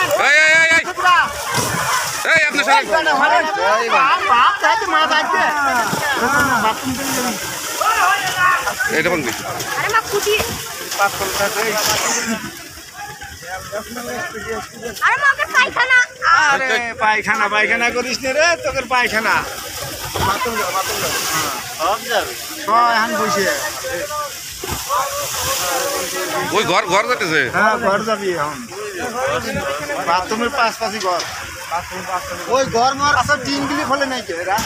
আপনি এটা বন্ধ পায়খানা পায়খানা করিস রে তোর পায়খানা বসে ওই ঘর ঘর যেতেছে হ্যাঁ ঘর যাবি এখন বাথরুমের পাশাপাশি ঘর ওই ঘর মর আসলে টিনগুলি খোলে নাই এরা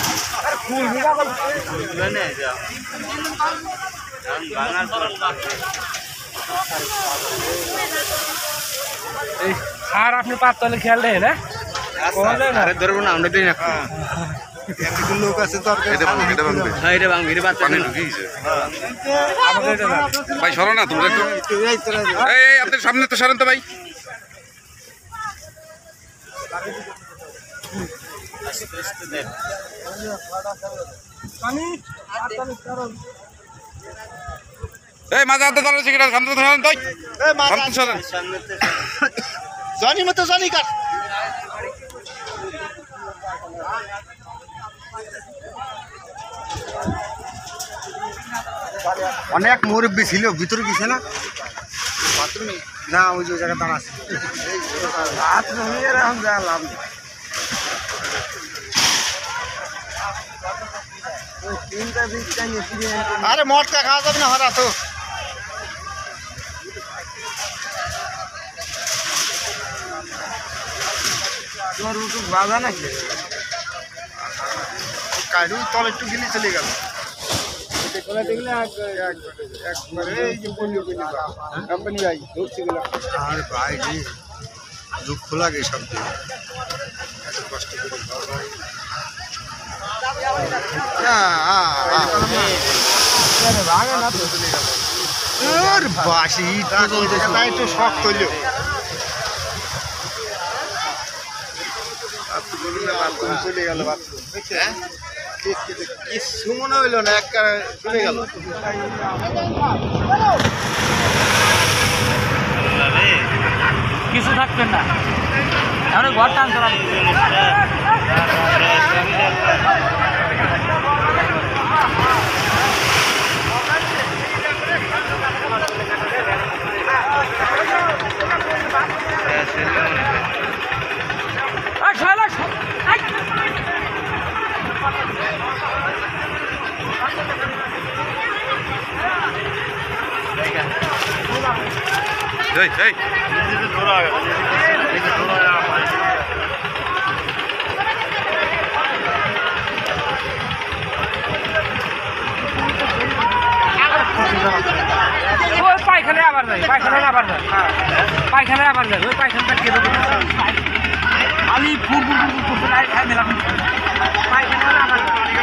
আর আপনি পাতলে খেয়াল দেয় না ধরবো না আমরা লোক আছে ভাই সরো না তোমরা আপনার সামনে তো সরেন তো ভাই এই মাঝে হাতে ধরে সিগারেট সামনে তো সরেন তো সরেন জানি মতো জানি কাট অনেক মুরব্বী ছিল ভিতরে গেছে না না ওই যে জায়গা দাঁড়া আছে আরে মটকা খাওয়া যাবে না হরা তো বাজা নাকি কাড়ু তল একটু গিলি চলে গেল কোম্পানি ভাই ধরছি আর ভাই দুঃখ লাগে সব এত কষ্ট করে বাসি একটু শখ তৈল চলে গেল বাথরুম কিছু মনে হইল না এক চলে গেল কিছু থাকবেন না তাহলে ঘর টান চলা এই এই পায়খানায় আবার যায় পায়খানায় আবার যায় পায়খানায় আবার যায় ওই পায়খানাটা কেটে দেবে খালি ফুল ফুল ফুল করতে খাই মেলা পায়খানায় আবার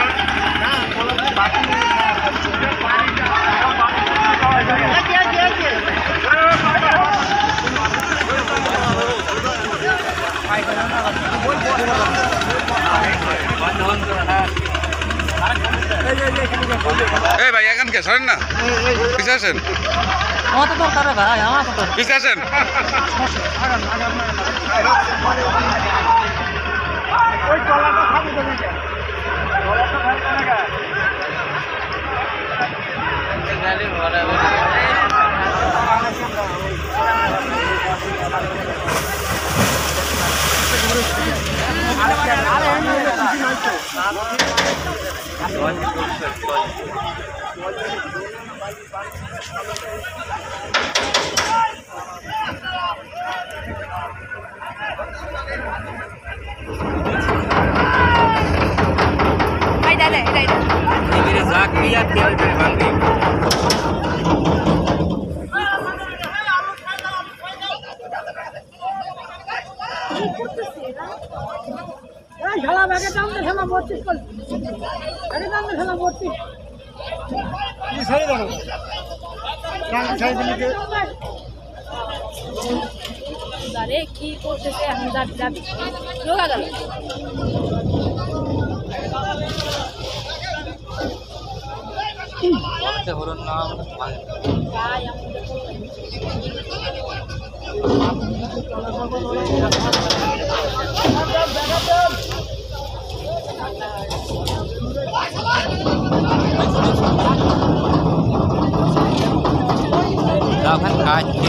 এই ভাই এখন কে সরেন না পিছে আসেন আমার তো দরকার ভাই আমার তো পিছে আসেন ওই তলাটা খাবি দেবে তলাটা খেলা ব্যাগে টানতে খেলা 32 কল ব্যাগে টানতে খেলা 32 কি ছেড়ে দাও কান ছেড়ে দিলে আরে কি করতেছে এখন যাবি যাবি লোগা গেল হরন নাম Lawan kaca.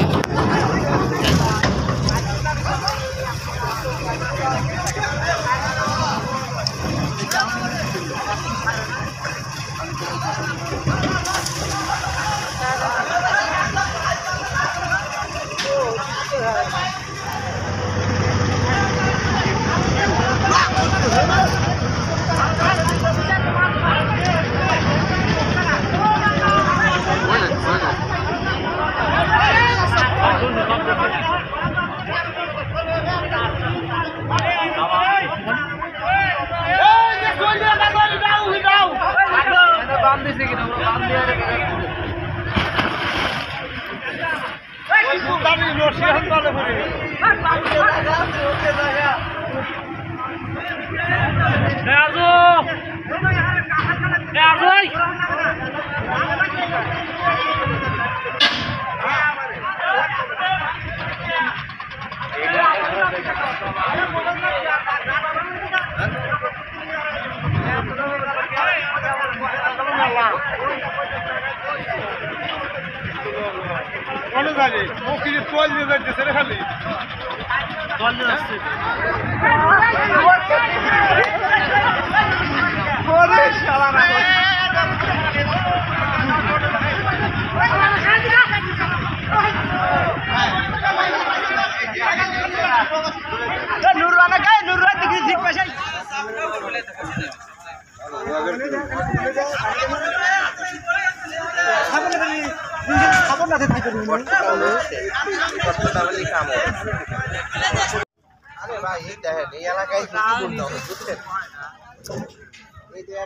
আরে ভাই এই দেখেন এই এলাকায় কি বলতে হবে বুঝছেন এই যে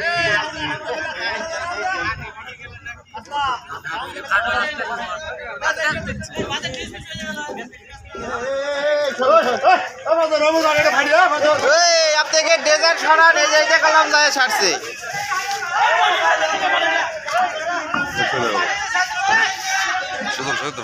আপনাকে ডেজার্ট সরান এই যে কালাম যায় ছাড়ছে সুন্দর সুন্দর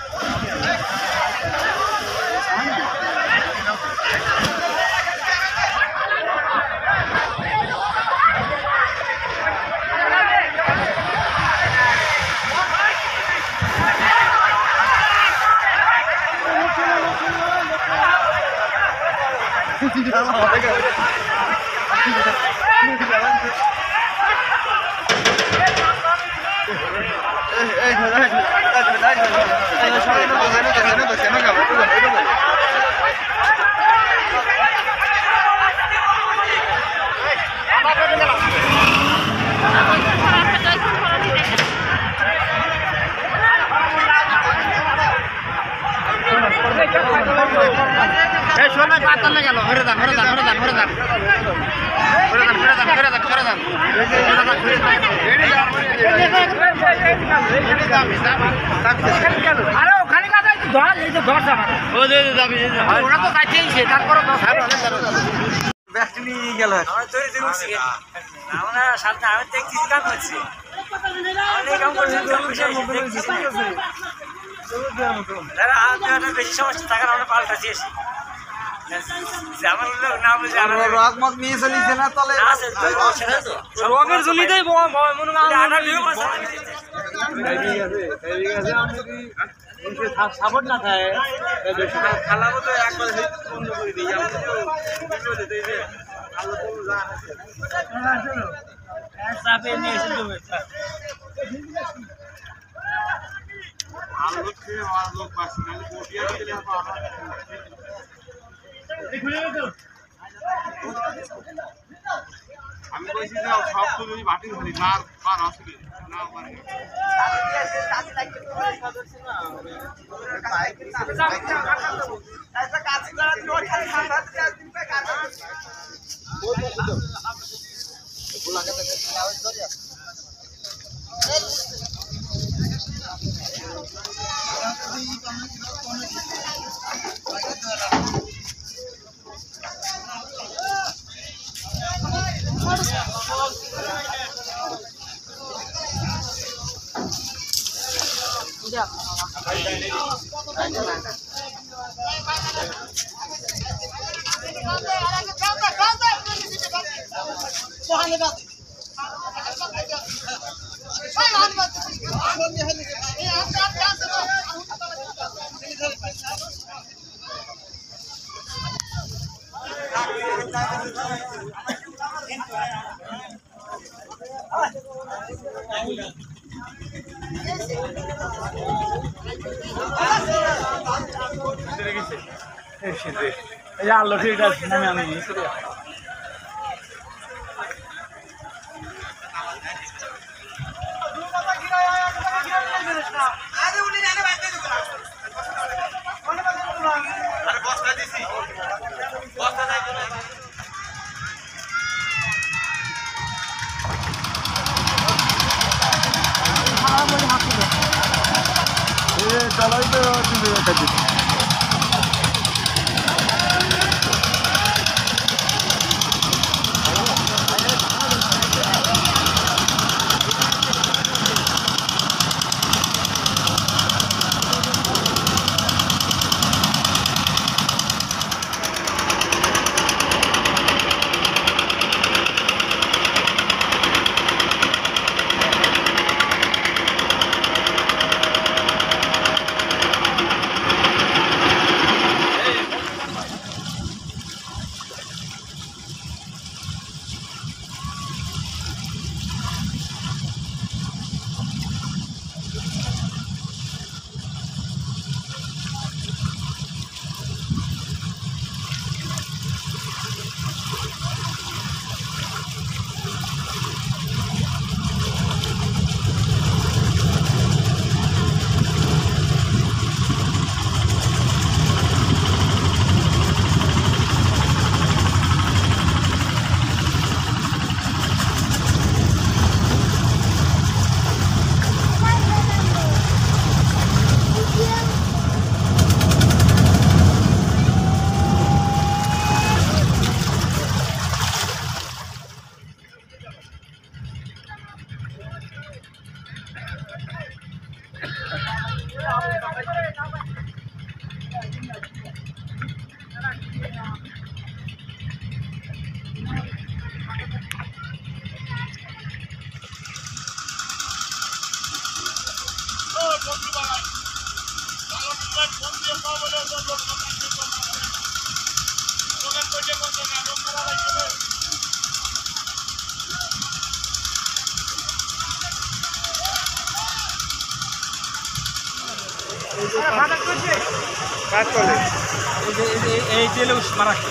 সোনা পাতালে গেল ঘরে যান ঘরে যান ঘরে যান ঘরে যান ঘরে যান ঘরে যান আরে ওখানে কাজ আছে ধর এই যে ধর যাবে ও দে যাবি ওরা তো কাছেইছে তারপরে ব্যস্ত নিয়ে গেল আমার তৈরি দিয়ে উঠছি আমরা সাথে আমি দেখছি কাজ করছি অনেক কাম করছি দাদা আমি বেশি সমস্যা থাকার আমরা পাল্টাছি এসে রকমক নিয়ে চলিছে না তলে রঙের জলিতেই সাপোর্ট না থাকে খালাবো তো একবার বন্ধ করে দিই চাপে নিয়ে এসে দেবে লোক পাচ্ছি আমি কইছি যে সব তো যদি বাটি ধরি কার কার আসবে না পারে Yeah. আল্লাহ ঠিক আছে আমি এই তেলে মারাত্মক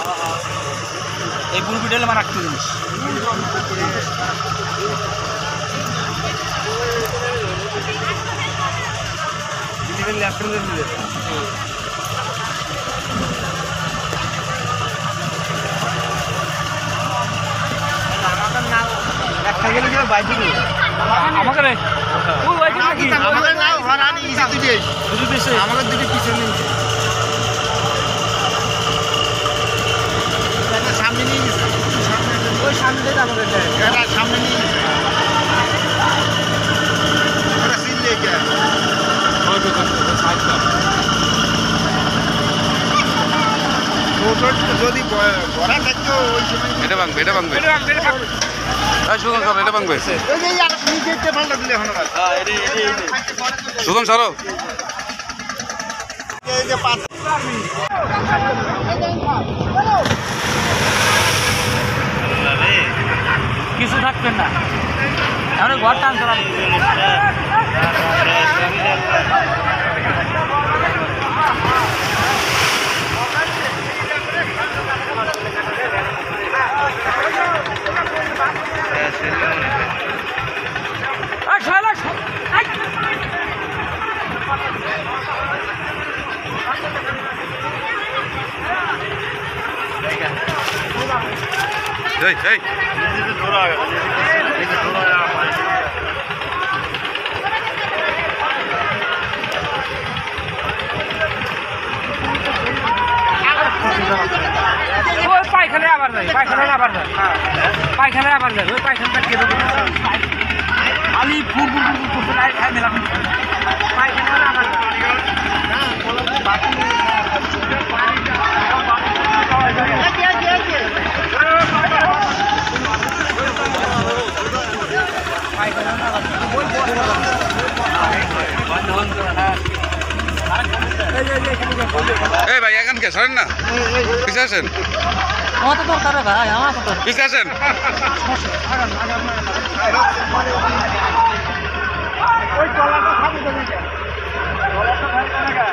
এই বুড়ি তেলে মারাত্মক জিনিস আমাকে দুটো পিছনে সামনে নিয়ে গেছে ওই সামনে আমাদের সামনে নিয়ে গেছে যদি ভরা থাকতো ওই সময় এটা ভাঙবে এটা ভাঙবে সুদন সরো এটা ভাঙবে সুদন সরো কিছু থাকবেন না তাহলে ঘর টান চলা এই এই পায়খানে আবার যায় পায়খানে আবার যায় পায়খানে আবার যায় ওই পায়খানটা কেটে দেবে খালি ফুল ফুল ফুল করতে খাই মেলা পায়খানে আবার যায় এই ভাই এখন কে সরেন না পিছে আসেন আমার তো দরকার ভাই আমার তো পিছে আসেন ওই টলাটা খাবি তো নাকি টলাটা খাবি না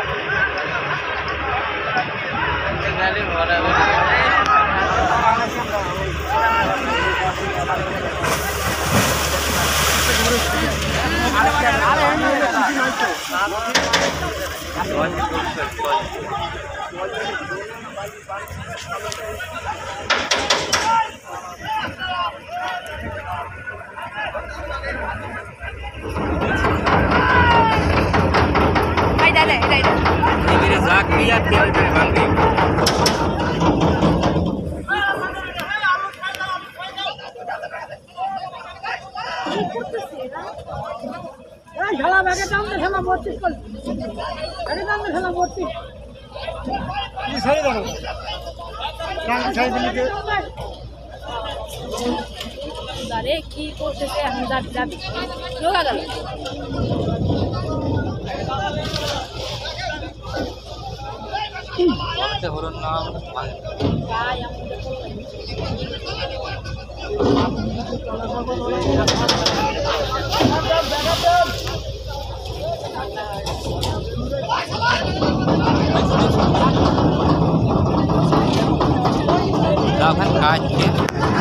এই খেলা ব্যাগে দাম দিয়ে খেলা 32 কল ব্যাগে দাম দিয়ে খেলা 32 কি ছেড়ে দাও কাল ছেড়ে দিলি কে আরে কি করতেছে এখন যাবি যোগা গেল কাজ